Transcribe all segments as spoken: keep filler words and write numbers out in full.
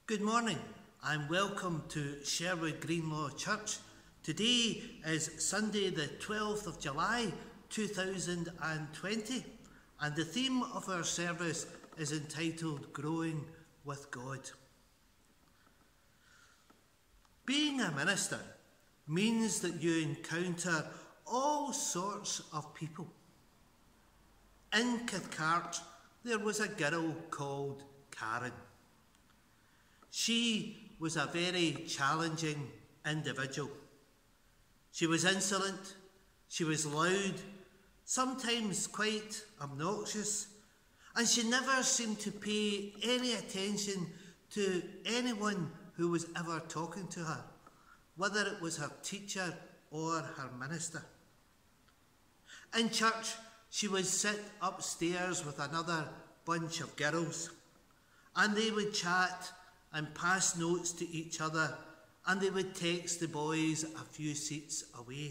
Good morning and welcome to Sherwood Greenlaw Church. Today is Sunday the twelfth of July two thousand twenty and the theme of our service is entitled Growing with God. Being a minister means that you encounter all sorts of people. In Cathcart there was a girl called Karen. She was a very challenging individual. She was insolent, she was loud, sometimes quite obnoxious, and she never seemed to pay any attention to anyone who was ever talking to her, whether it was her teacher or her minister. In church, she would sit upstairs with another bunch of girls, and they would chat and pass notes to each other, and they would text the boys a few seats away.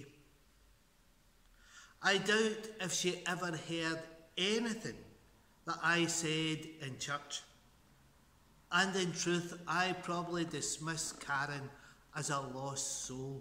I doubt if she ever heard anything that I said in church, and in truth I probably dismissed Karen as a lost soul.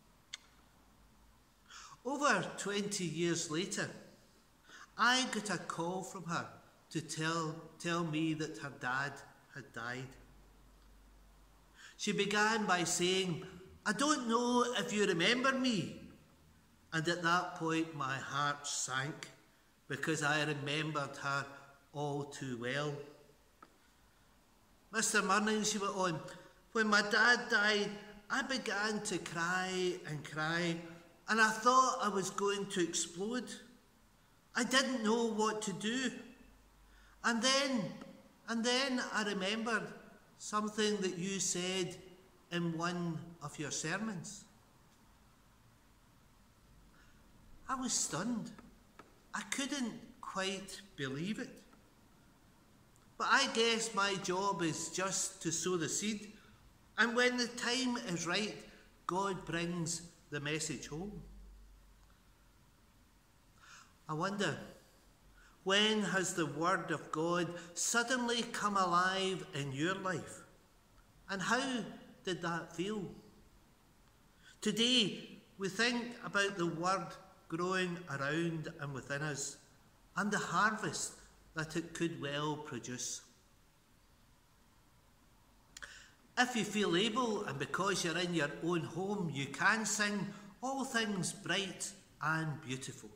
Over twenty years later, I got a call from her to tell, tell me that her dad had died. She began by saying, "I don't know if you remember me." And at that point my heart sank because I remembered her all too well. "Mister Murning," she went on, "when my dad died, I began to cry and cry, and I thought I was going to explode. I didn't know what to do. And then, and then I remembered something that you said in one of your sermons." I was stunned. I couldn't quite believe it. But I guess my job is just to sow the seed, and when the time is right, God brings the message home. I wonder, when has the word of God suddenly come alive in your life? And how did that feel? Today, we think about the word growing around and within us and the harvest that it could well produce. If you feel able, and because you're in your own home, you can sing "All Things Bright and Beautiful."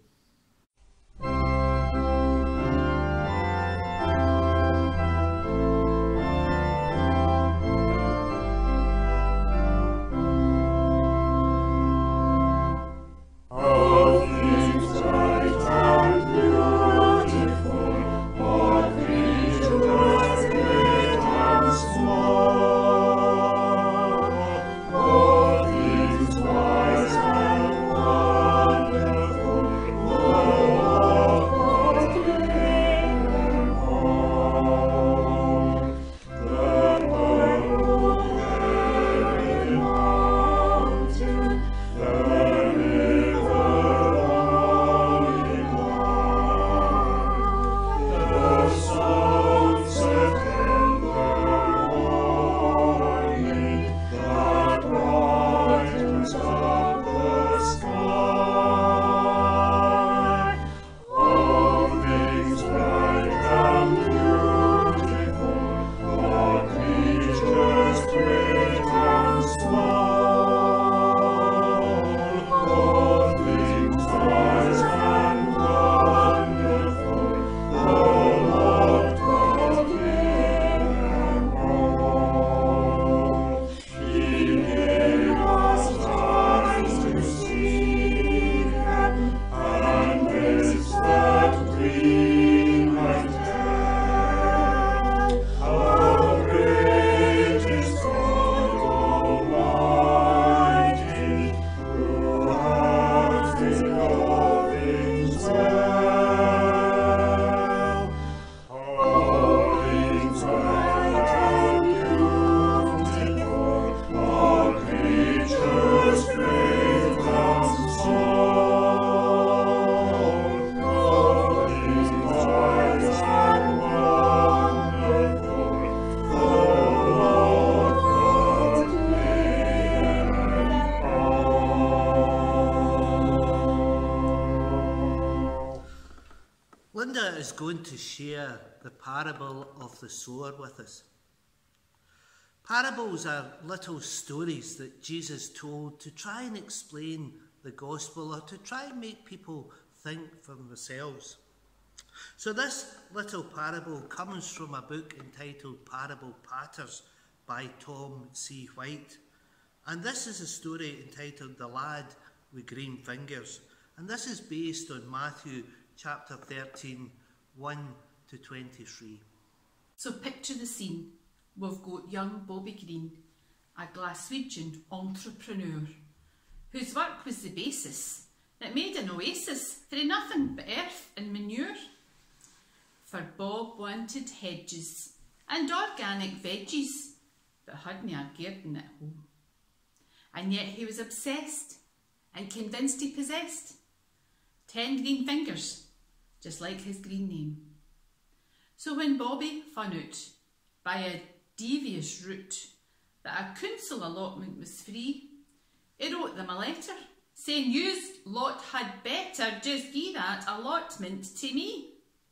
All Linda is going to share the parable of the sower with us. Parables are little stories that Jesus told to try and explain the gospel or to try and make people think for themselves. So this little parable comes from a book entitled Parable Patterns by Tom C. White. And this is a story entitled The Lad with Green Fingers. And this is based on Matthew chapter thirteen, one to twenty-three. So picture the scene. We've got young Bobby Green, a Glaswegian entrepreneur, whose work was the basis that made an oasis for nothing but earth and manure. For Bob wanted hedges and organic veggies, but hadn't a garden at home. And yet he was obsessed and convinced he possessed ten green fingers, just like his green name. So when Bobby found out by a devious route that a council allotment was free, he wrote them a letter saying yous lot had better just gie that allotment to me.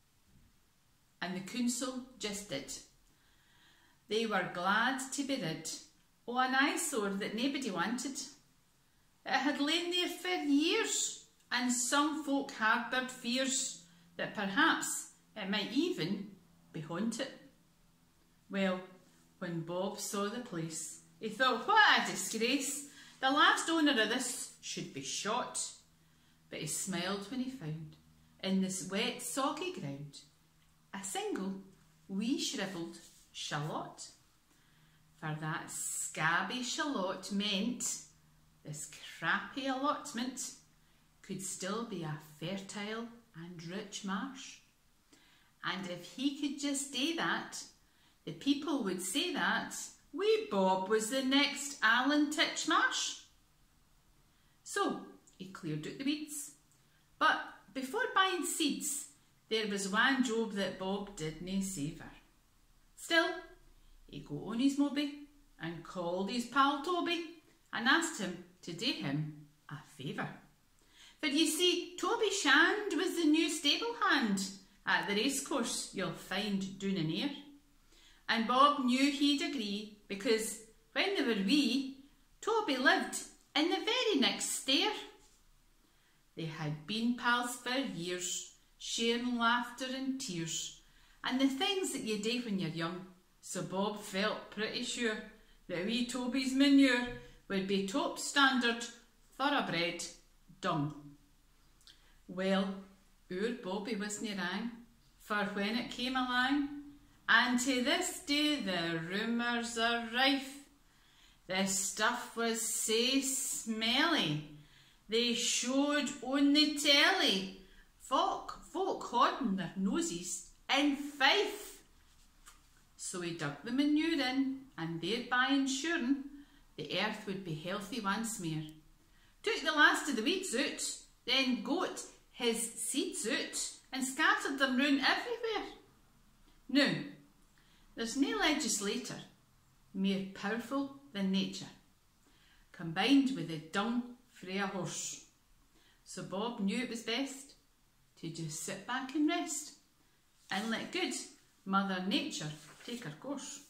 And the council just did. They were glad to be rid of an eyesore that nobody wanted. It had lain there for years, and some folk harboured fears that perhaps it might even be haunted. Well, when Bob saw the place, he thought, what a disgrace. The last owner of this should be shot. But he smiled when he found, in this wet, soggy ground, a single, wee shrivelled shallot. For that scabby shallot meant this crappy allotment could still be a fertile and rich marsh. And if he could just do that, the people would say that wee Bob was the next Alan Titchmarsh. So he cleared out the weeds. But before buying seeds, there was one job that Bob didn't savour. Still, he got on his mobby and called his pal Toby and asked him to do him a favour. For you see, Toby Shand was the new stable hand at the racecourse you'll find down in here. And Bob knew he'd agree because when they were wee, Toby lived in the very next stair. They had been pals for years, sharing laughter and tears, and the things that you do when you're young. So Bob felt pretty sure that wee Toby's manure would be top standard, thoroughbred dung. Well, our Bobby wasn't rang, for when it came along, and to this day the rumours are rife, the stuff was sae smelly, they showed on the telly, folk, folk holding their noses in Fife. So he dug the manure in, and thereby ensuring the earth would be healthy once more. Took the last of the weeds out, then got his seeds out and scattered them round everywhere. Now, there's no legislator more powerful than nature, combined with the dung frae a horse. So Bob knew it was best to just sit back and rest and let good Mother Nature take her course.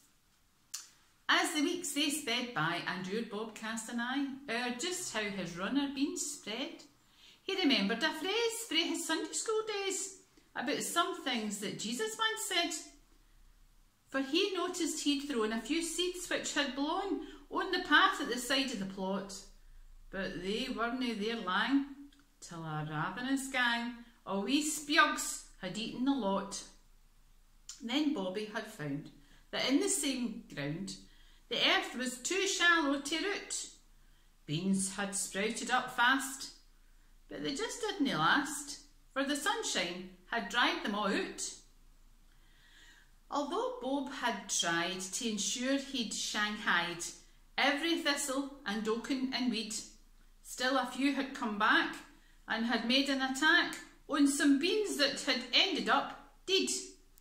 As the weeks they sped by and our Bob cast an eye o'er just how his run had been spread, he remembered a phrase frae his Sunday school days about some things that Jesus once said. For he noticed he'd thrown a few seeds which had blown on the path at the side of the plot, but they weren't there lang till a ravenous gang o' wee spjugs had eaten the lot. Then Bobby had found that in the same ground the earth was too shallow to root. Beans had sprouted up fast, but they just didn't last, for the sunshine had dried them all out. Although Bob had tried to ensure he'd shanghaied every thistle and oaken and weed, still a few had come back and had made an attack on some beans that had ended up dead.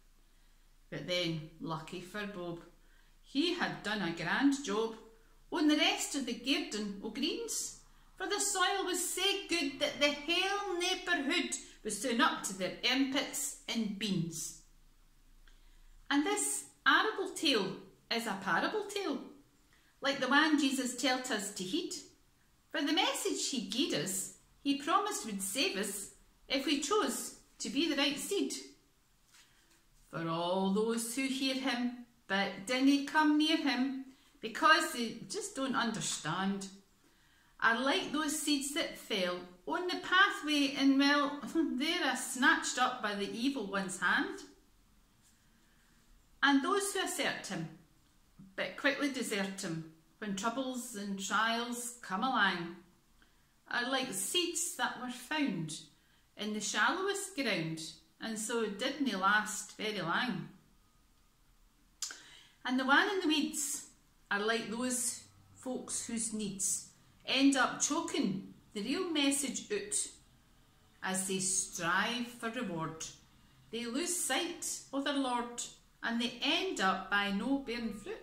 But then, lucky for Bob, he had done a grand job on the rest of the garden o' greens, for the soil was sae good that the whole neighbourhood was soon up to their armpits in beans. And this arable tale is a parable tale, like the one Jesus told us to heed. For the message he gave us, he promised would save us if we chose to be the right seed. For all those who hear him but didn't come near him because they just don't understand, are like those seeds that fell on the pathway and, well, they are snatched up by the evil one's hand. And those who assert him but quickly desert him when troubles and trials come along are like seeds that were found in the shallowest ground, and so didn't last very long. And the one in the weeds are like those folks whose needs end up choking the real message out as they strive for reward. They lose sight of their Lord and they end up by no bearing fruit.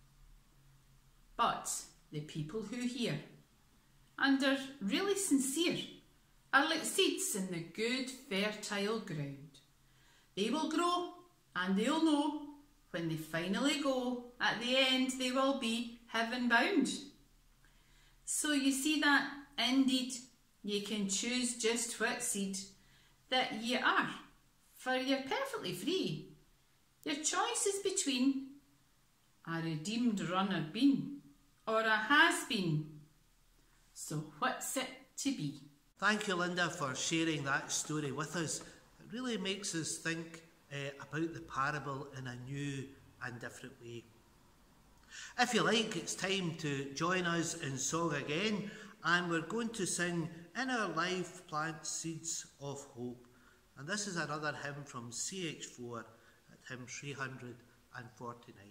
But the people who hear and are really sincere are like seeds in the good fertile ground. They will grow and they'll know when they finally go, at the end they will be heaven bound. So you see that indeed you can choose just what seed that ye are, for you're perfectly free. Your choice is between a redeemed runner been or a has been. So what's it to be? Thank you, Linda, for sharing that story with us. It really makes us think uh, about the parable in a new and different way. If you like, it's time to join us in song again, and we're going to sing In Our Life Plant Seeds of Hope. And this is another hymn from C H four at hymn three hundred forty-nine.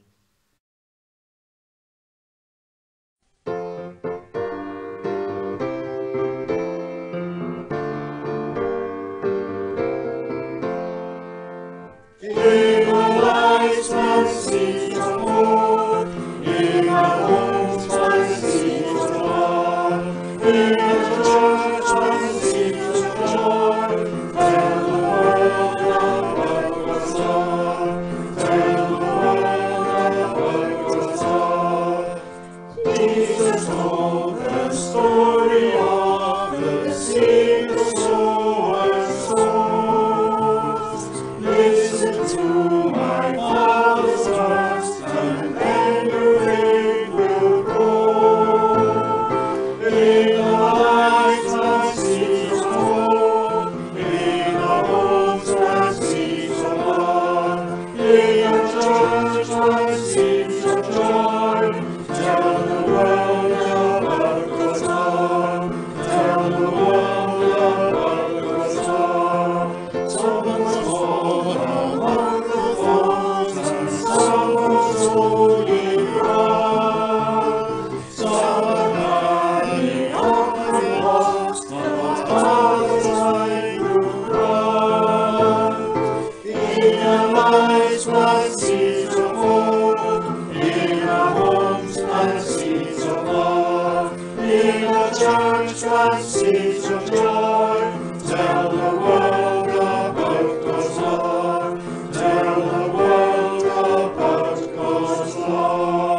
In our lives plant seeds of hope, in our homes plant seeds of love, in the church plant seeds of joy. Tell the world about God's love, tell the world about God's love. Jesus told the story of the seed the sower sows. Listen to my Father's voice, and then your faith will grow. In our lives plant seeds of hope, in our homes plant seeds of love, in our church plant seeds of joy. Tell the world about God's love, tell the world about God's love. Someone was born among the thorns, and some were sown in ground. Some are lying on the lost, and others lying through ground. In our lives plant seeds of hope, in our homes plant seeds of love, in our church plant seeds of joy. Tell the world about God's love, tell the world about God's love.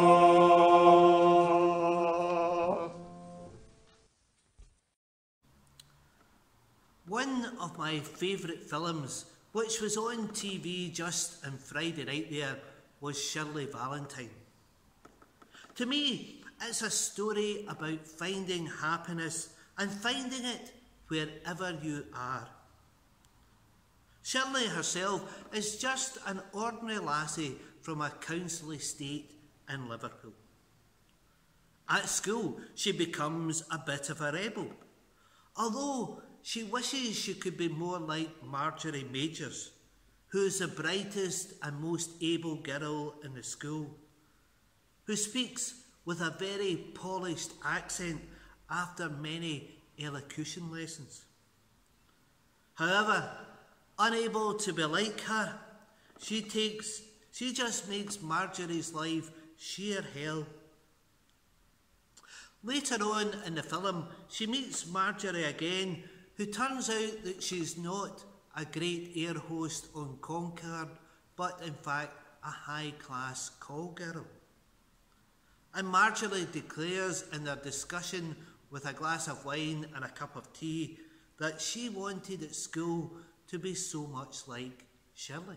One of my favourite films, which was on T V just on Friday night there, was Shirley Valentine. To me, it's a story about finding happiness and finding it wherever you are. Shirley herself is just an ordinary lassie from a council estate in Liverpool. At school, she becomes a bit of a rebel, although she wishes she could be more like Marjorie Majors, who is the brightest and most able girl in the school, who speaks with a very polished accent after many elocution lessons. However, unable to be like her, she takes, she just makes Marjorie's life sheer hell. Later on in the film, she meets Marjorie again, who turns out that she's not a great air host on Concorde, but in fact a high-class call girl. And Marjorie declares in their discussion with a glass of wine and a cup of tea that she wanted at school to be so much like Shirley.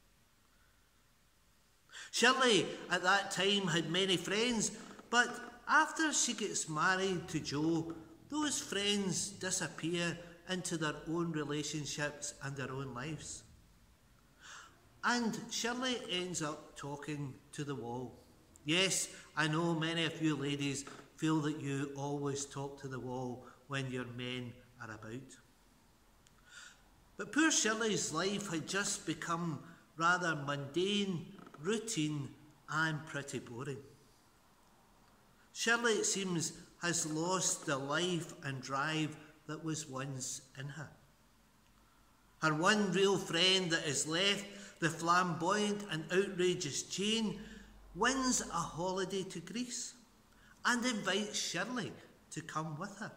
Shirley at that time had many friends, but after she gets married to Joe, those friends disappear into their own relationships and their own lives. And Shirley ends up talking to the wall. Yes, I know many of you ladies feel that you always talk to the wall when your men are about. But poor Shirley's life had just become rather mundane, routine, and pretty boring. Shirley, it seems, has lost the life and drive that was once in her. Her one real friend that is left, the flamboyant and outrageous Jane, wins a holiday to Greece and invites Shirley to come with her.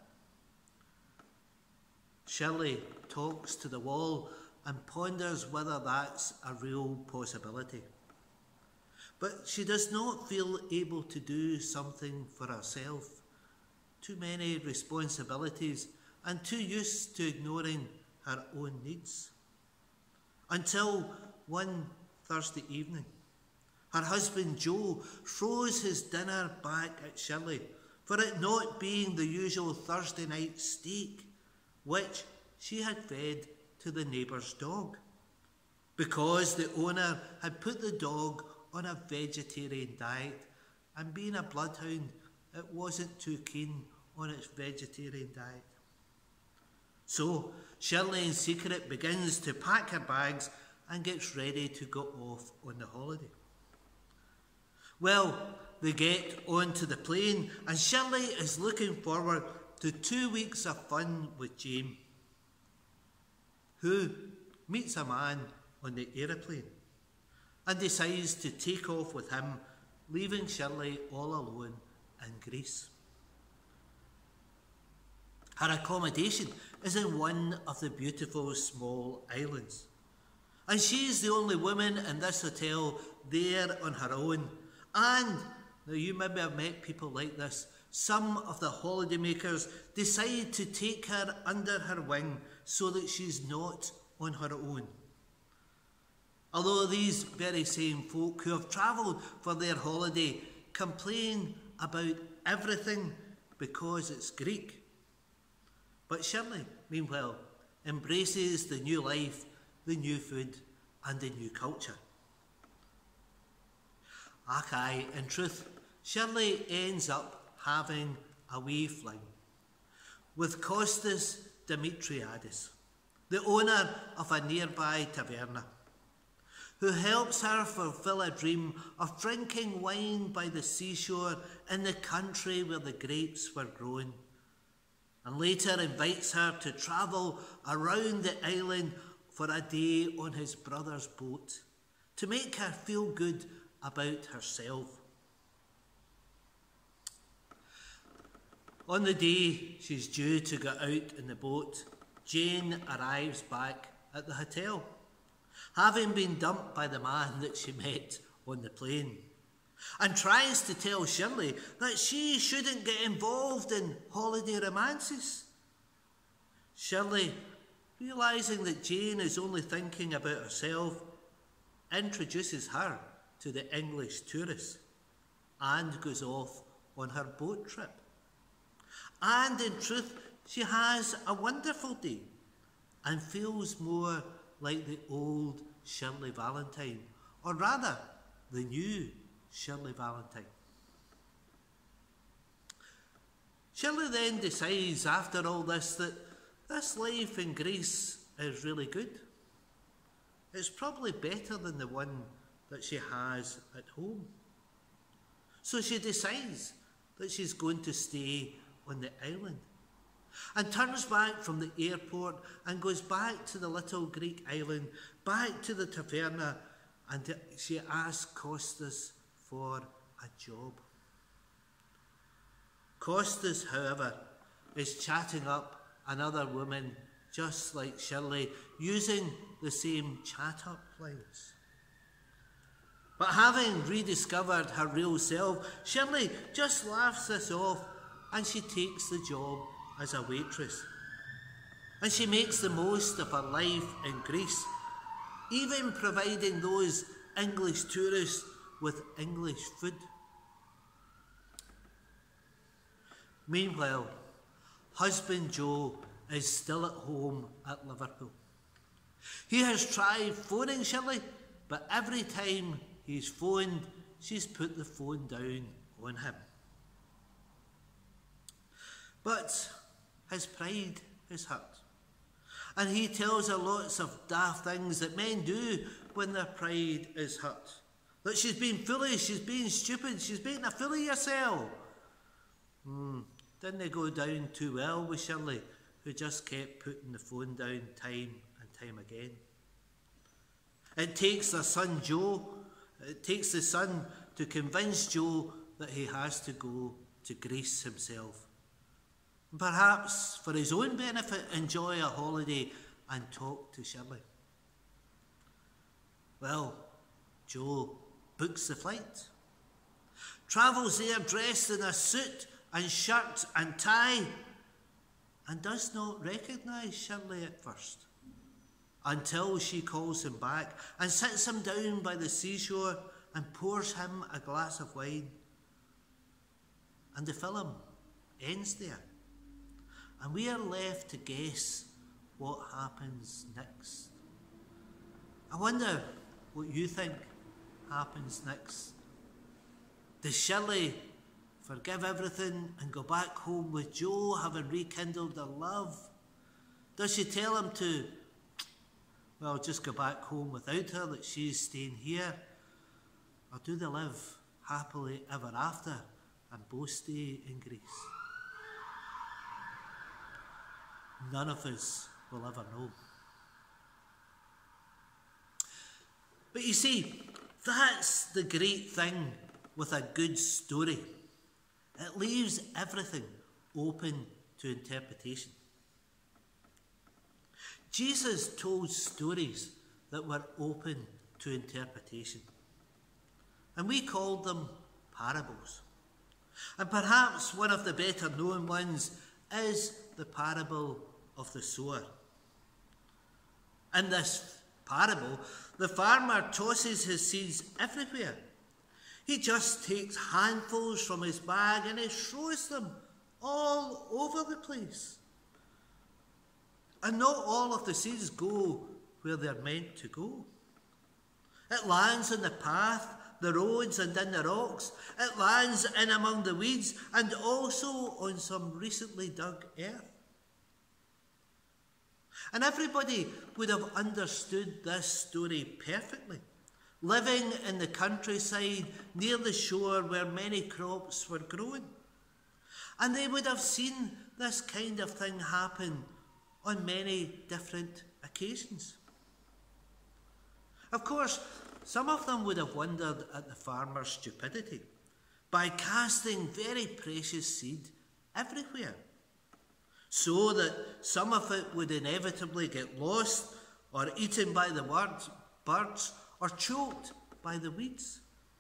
Shirley talks to the wall and ponders whether that's a real possibility. But she does not feel able to do something for herself. Too many responsibilities and too used to ignoring her own needs. Until one Thursday evening, her husband Joe throws his dinner back at Shirley for it not being the usual Thursday night steak, which she had fed to the neighbour's dog, because the owner had put the dog on a vegetarian diet, and being a bloodhound, it wasn't too keen on its vegetarian diet. So Shirley in secret begins to pack her bags and gets ready to go off on the holiday. Well, they get onto the plane and Shirley is looking forward to two weeks of fun with James, who meets a man on the aeroplane and decides to take off with him, leaving Shirley all alone in Greece. Her accommodation is in one of the beautiful small islands, and she is the only woman in this hotel there on her own. And, now you maybe have met people like this, some of the holidaymakers decide to take her under her wing so that she's not on her own. Although these very same folk who have travelled for their holiday complain about everything because it's Greek. But Shirley, meanwhile, embraces the new life, the new food and the new culture. Ach aye, in truth, Shirley ends up having a wee fling with Costas Dimitriadis, the owner of a nearby taverna, who helps her fulfill a dream of drinking wine by the seashore in the country where the grapes were grown, and later invites her to travel around the island for a day on his brother's boat to make her feel good about herself. On the day she's due to go out in the boat, Jane arrives back at the hotel, having been dumped by the man that she met on the plane, and tries to tell Shirley that she shouldn't get involved in holiday romances. Shirley, realising that Jane is only thinking about herself, introduces her to the English tourists and goes off on her boat trip. And in truth, she has a wonderful day and feels more like the old Shirley Valentine, or rather, the new Shirley Valentine. Shirley then decides, after all this, that this life in Greece is really good. It's probably better than the one that she has at home. So she decides that she's going to stay on the island, and turns back from the airport and goes back to the little Greek island, back to the taverna, and she asks Costas for a job. Costas, however, is chatting up another woman just like Shirley, using the same chat-up lines. But having rediscovered her real self, Shirley just laughs this off and she takes the job as a waitress. And she makes the most of her life in Greece, even providing those English tourists with English food. Meanwhile, husband Joe is still at home at Liverpool. He has tried phoning Shirley, but every time he's phoned, she's put the phone down on him. But his pride is hurt, and he tells her lots of daft things that men do when their pride is hurt. That she's been foolish, she's been stupid, she's making a fool of yourself. Hmm, didn't they go down too well with Shirley, who just kept putting the phone down time and time again? It takes their son Joe, it takes the son to convince Joe that he has to go to Greece himself. And perhaps for his own benefit, enjoy a holiday and talk to Shirley. Well, Joe books the flight, travels there dressed in a suit and shirt and tie, and does not recognise Shirley at first, until she calls him back and sits him down by the seashore and pours him a glass of wine. And the film ends there, and we are left to guess what happens next. I wonder what you think happens next. Does Shirley forgive everything and go back home with Joe, having rekindled their love? Does she tell him to, well, just go back home without her, that she's staying here? Or do they live happily ever after and both stay in Greece? None of us will ever know. But you see, that's the great thing with a good story. It leaves everything open to interpretation. Jesus told stories that were open to interpretation, and we called them parables. And perhaps one of the better known ones is the parable of the sower. In this parable, the farmer tosses his seeds everywhere. He just takes handfuls from his bag and he throws them all over the place. And not all of the seeds go where they're meant to go. It lands on the path, the roads, and in the rocks. It lands in among the weeds and also on some recently dug earth. And everybody would have understood this story perfectly, living in the countryside near the shore where many crops were growing. And they would have seen this kind of thing happen on many different occasions. Of course, some of them would have wondered at the farmer's stupidity by casting very precious seed everywhere, so that some of it would inevitably get lost or eaten by the birds or choked by the weeds.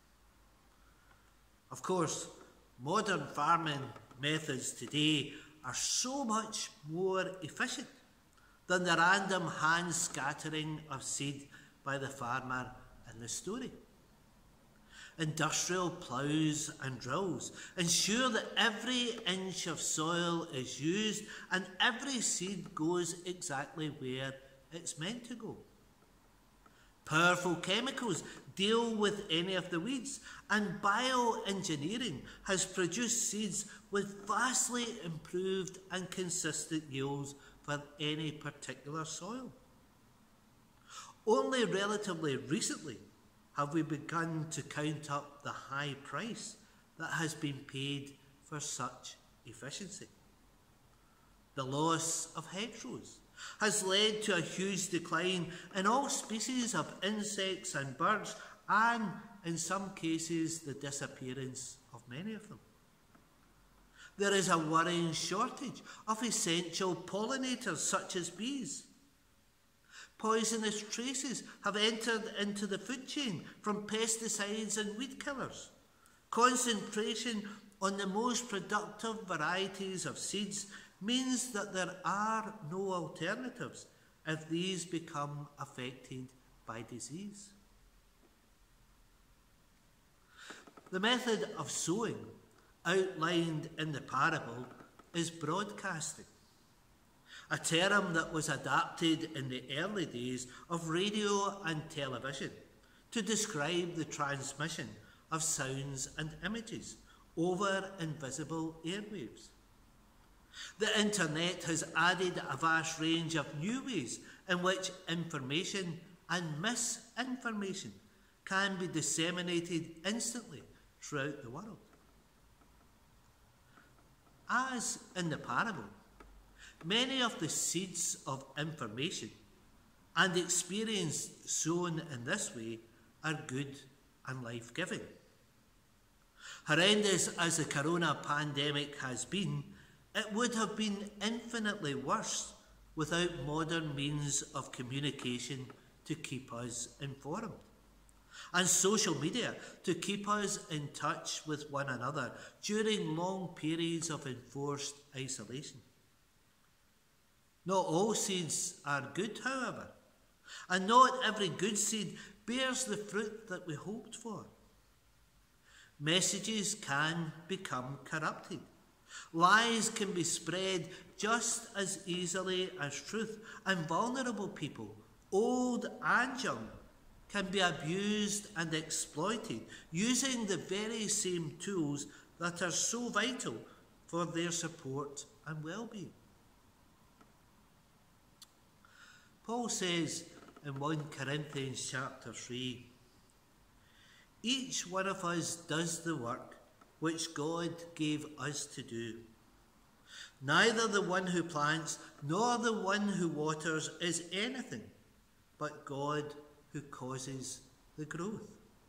Of course, modern farming methods today are so much more efficient than the random hand scattering of seed by the farmer in the story. Industrial ploughs and drills ensure that every inch of soil is used and every seed goes exactly where it's meant to go. Powerful chemicals deal with any of the weeds, and bioengineering has produced seeds with vastly improved and consistent yields for any particular soil. Only relatively recently have we begun to count up the high price that has been paid for such efficiency. The loss of hedgerows has led to a huge decline in all species of insects and birds, and in some cases the disappearance of many of them. There is a worrying shortage of essential pollinators such as bees. Poisonous traces have entered into the food chain from pesticides and weed killers. Concentration on the most productive varieties of seeds means that there are no alternatives if these become affected by disease. The method of sowing outlined in the parable is broadcasting, a term that was adapted in the early days of radio and television to describe the transmission of sounds and images over invisible airwaves. The internet has added a vast range of new ways in which information and misinformation can be disseminated instantly throughout the world. As in the parable, many of the seeds of information and experience sown in this way are good and life-giving. Horrendous as the corona pandemic has been, it would have been infinitely worse without modern means of communication to keep us informed, and social media to keep us in touch with one another during long periods of enforced isolation. Not all seeds are good, however, and not every good seed bears the fruit that we hoped for. Messages can become corrupted. Lies can be spread just as easily as truth, and vulnerable people, old and young, can be abused and exploited using the very same tools that are so vital for their support and well-being. Paul says in First Corinthians chapter three, each one of us does the work which God gave us to do. Neither the one who plants nor the one who waters is anything, but God who causes the growth.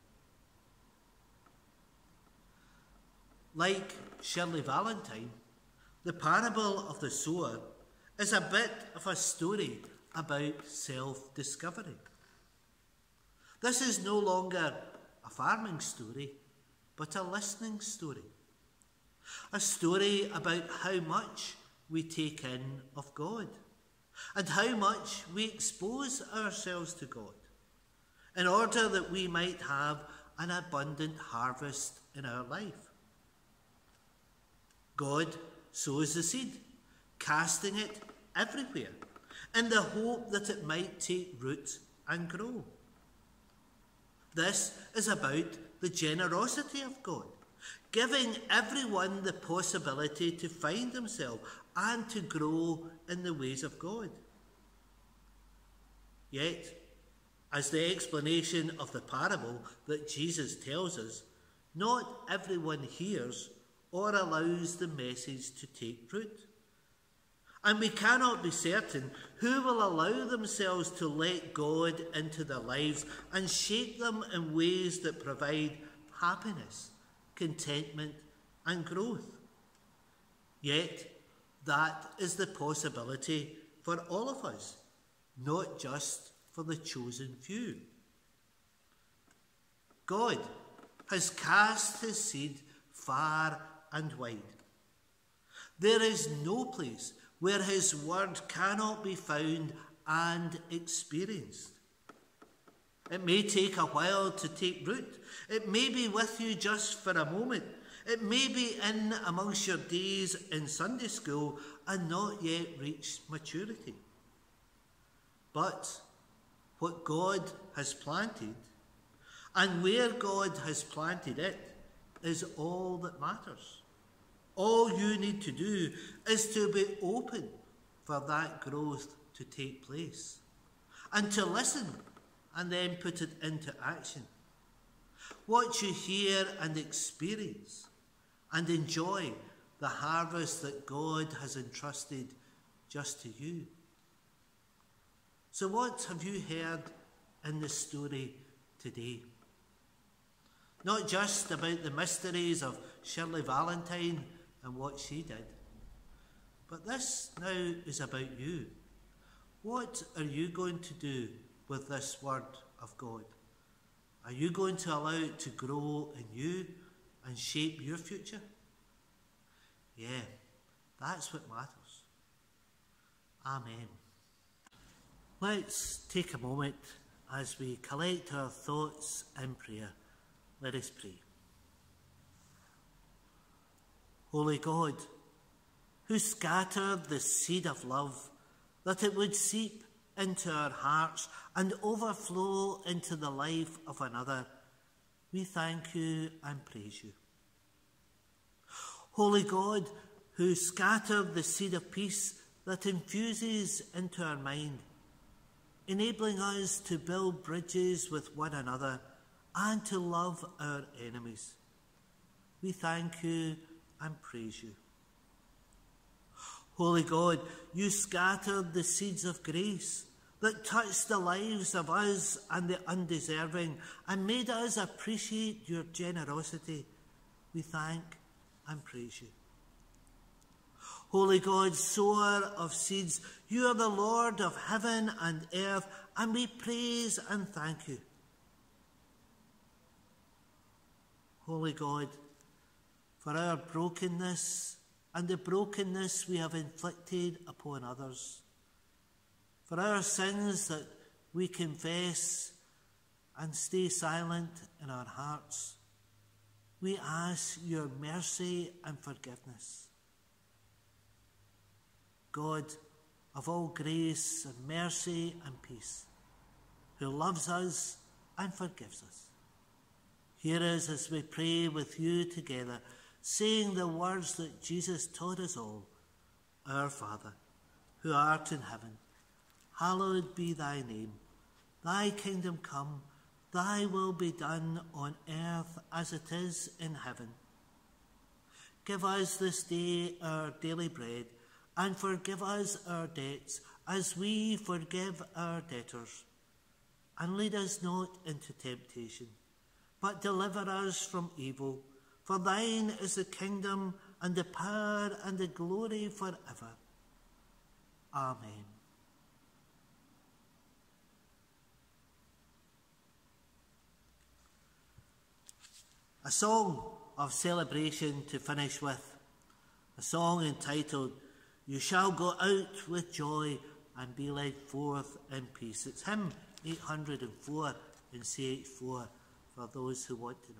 Like Shirley Valentine, the parable of the sower is a bit of a story about self-discovery. This is no longer a farming story, but a listening story. A story about how much we take in of God and how much we expose ourselves to God in order that we might have an abundant harvest in our life. God sows the seed, casting it everywhere in the hope that it might take root and grow. This is about the generosity of God, giving everyone the possibility to find themselves and to grow in the ways of God. Yet, as the explanation of the parable that Jesus tells us, not everyone hears or allows the message to take root. And we cannot be certain who will allow themselves to let God into their lives and shape them in ways that provide happiness, contentment, and growth. Yet, that is the possibility for all of us, not just for the chosen few. God has cast his seed far and wide. There is no place where his word cannot be found and experienced. It may take a while to take root. It may be with you just for a moment. It may be in amongst your days in Sunday school and not yet reached maturity. But what God has planted and where God has planted it is all that matters. All you need to do is to be open for that growth to take place and to listen and then put it into action. What you hear and experience and enjoy the harvest that God has entrusted just to you. So what have you heard in the story today? Not just about the mysteries of Shirley Valentine and what she did. But this now is about you. What are you going to do with this word of God? Are you going to allow it to grow in you and shape your future? Yeah, that's what matters. Amen. Let's take a moment as we collect our thoughts in prayer. Let us pray. Holy God, who scattered the seed of love, that it would seep into our hearts and overflow into the life of another, we thank you and praise you. Holy God, who scattered the seed of peace that infuses into our mind, enabling us to build bridges with one another and to love our enemies, we thank you and praise you. Holy God, you scattered the seeds of grace that touched the lives of us and the undeserving and made us appreciate your generosity. We thank and praise you. Holy God, sower of seeds, you are the Lord of heaven and earth, and we praise and thank you. Holy God, for our brokenness and the brokenness we have inflicted upon others, for our sins that we confess and stay silent in our hearts, we ask your mercy and forgiveness. God of all grace and mercy and peace, who loves us and forgives us, hear us as we pray with you together, saying the words that Jesus taught us all. Our Father, who art in heaven, hallowed be thy name. Thy kingdom come, thy will be done on earth as it is in heaven. Give us this day our daily bread, and forgive us our debts as we forgive our debtors. And lead us not into temptation, but deliver us from evil. For thine is the kingdom and the power and the glory forever. Amen. A song of celebration to finish with. A song entitled, You Shall Go Out with Joy and Be Led Forth in Peace. It's hymn eight hundred and four in C H four for those who want to know.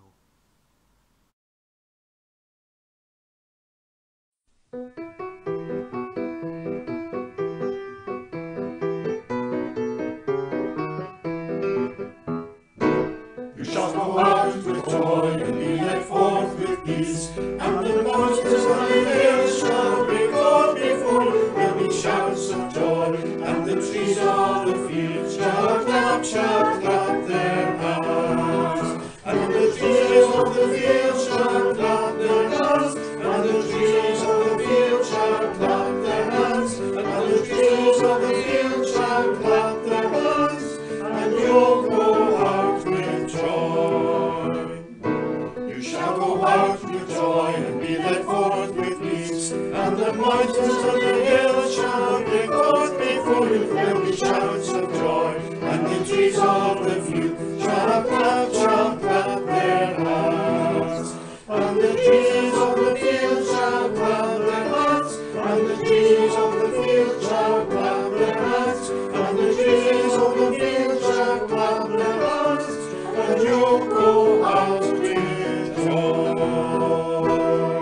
You shall go out with joy and be led forth with peace, and the mountains of the hills shall break forth before you. There'll be shouts of joy, and the trees of the field shall clap, shall clap their hands. And the trees of the field shall clap their hands, and the trees of the field shall clap their hands, and the trees of the field shall clap their hands, and you'll go out with joy. You shall go out with joy and be led forth with peace, and the mountains and the hills shall break forth before you. There'll be shouts of joy, and the trees of the field shall clap, shall clap their hands. And the trees of the field shall clap their hands, and the trees of the field shall clap their hands, and the trees of the field shall clap their hands, and you'll go out with joy.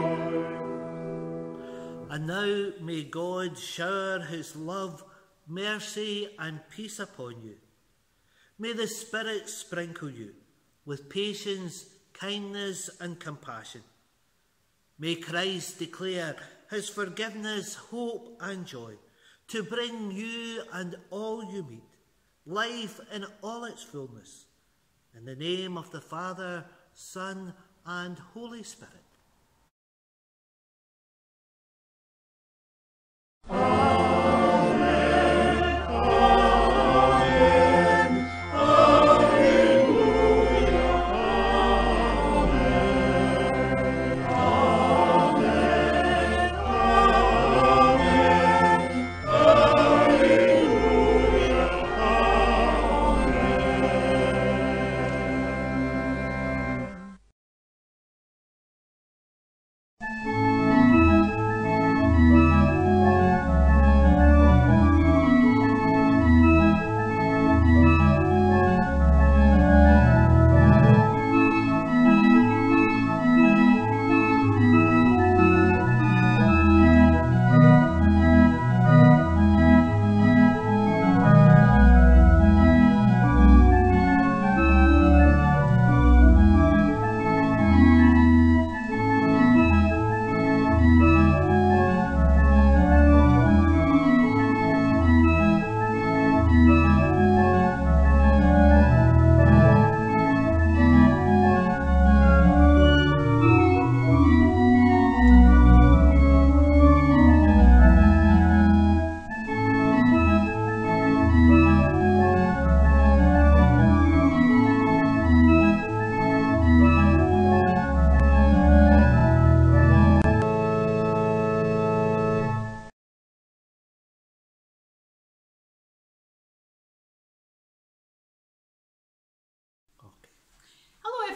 And now may God shower his love, mercy and peace upon you. May the Spirit sprinkle you with patience, kindness and compassion. May Christ declare his forgiveness, hope and joy to bring you and all you meet life in all its fullness. In the name of the Father, Son and Holy Spirit.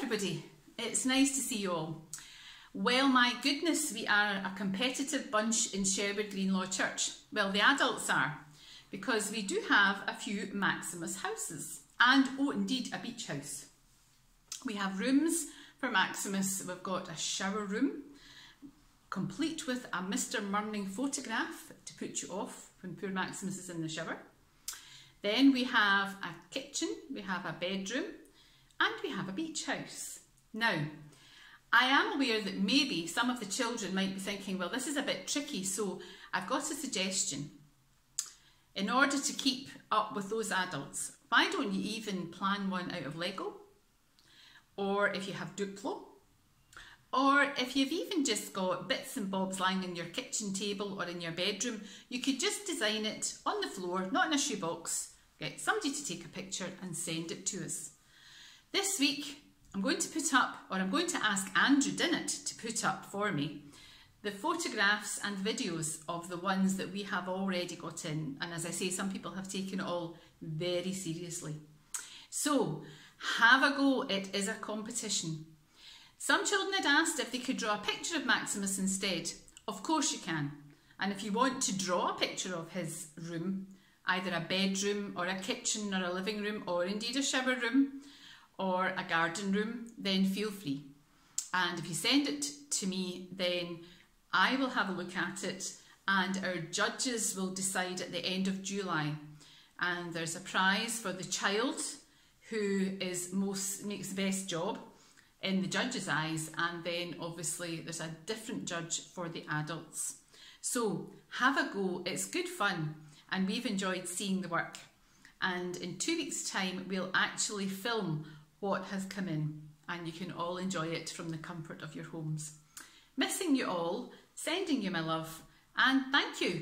everybody. It's nice to see you all. Well, my goodness, we are a competitive bunch in Sherwood Greenlaw Church. Well, the adults are, because we do have a few Maximus houses and, oh, indeed, a beach house. We have rooms for Maximus. We've got a shower room, complete with a Mister Murning photograph to put you off when poor Maximus is in the shower. Then we have a kitchen, we have a bedroom, and we have a beach house. Now, I am aware that maybe some of the children might be thinking, well, this is a bit tricky, so I've got a suggestion. In order to keep up with those adults, why don't you even plan one out of Lego? Or if you have Duplo, or if you've even just got bits and bobs lying on your kitchen table or in your bedroom, you could just design it on the floor, not in a shoebox, get somebody to take a picture and send it to us. This week, I'm going to put up, or I'm going to ask Andrew Dinnett to put up for me, the photographs and videos of the ones that we have already got in. And as I say, some people have taken it all very seriously. So, have a go. It is a competition. Some children had asked if they could draw a picture of Maximus instead. Of course you can. And if you want to draw a picture of his room, either a bedroom or a kitchen or a living room or indeed a shower room or a garden room, then feel free. And if you send it to me, then I will have a look at it and our judges will decide at the end of July. And there's a prize for the child who is most makes the best job in the judge's eyes, and then obviously there's a different judge for the adults. So have a go, it's good fun and we've enjoyed seeing the work. And in two weeks' time we'll actually film what has come in and you can all enjoy it from the comfort of your homes. Missing you all, sending you my love, and thank you.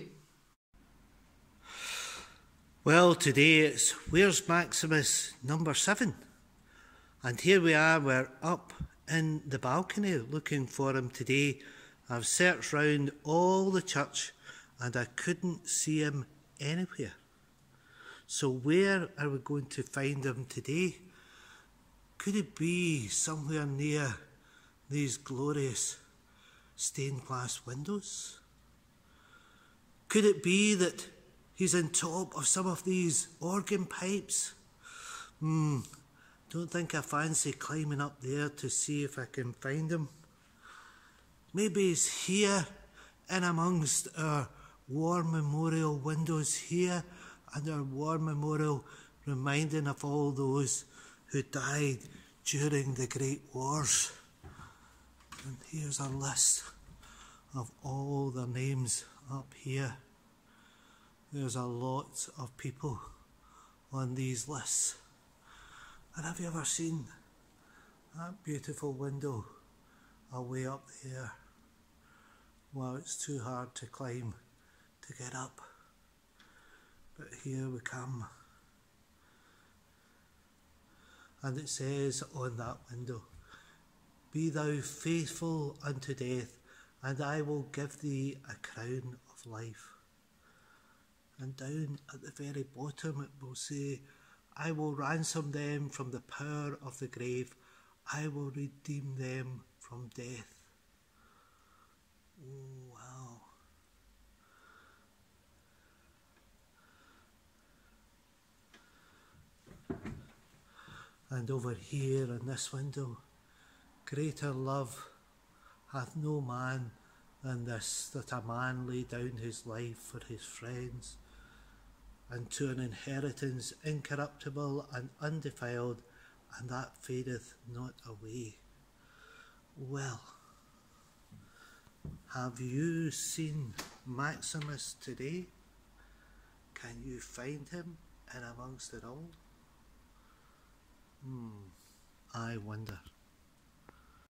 Well, today it's Where's Maximus number seven? And here we are, we're up in the balcony looking for him today. I've searched round all the church and I couldn't see him anywhere. So where are we going to find him today? Could it be somewhere near these glorious stained glass windows? Could it be that he's on top of some of these organ pipes? Hmm, don't think I fancy climbing up there to see if I can find him. Maybe he's here in amongst our war memorial windows here and our war memorial reminding of all those who died during the Great Wars. And here's a list of all their names up here. There's a lot of people on these lists. And have you ever seen that beautiful window away up there? Well, it's too hard to climb to get up. But here we come. And it says on that window, "Be thou faithful unto death, and I will give thee a crown of life." And down at the very bottom it will say, "I will ransom them from the power of the grave. I will redeem them from death." Oh, wow. And over here in this window, "Greater love hath no man than this, that a man lay down his life for his friends, and to an inheritance incorruptible and undefiled, and that fadeth not away." Well, have you seen Maximus today? Can you find him in amongst it all? Hmm, I wonder.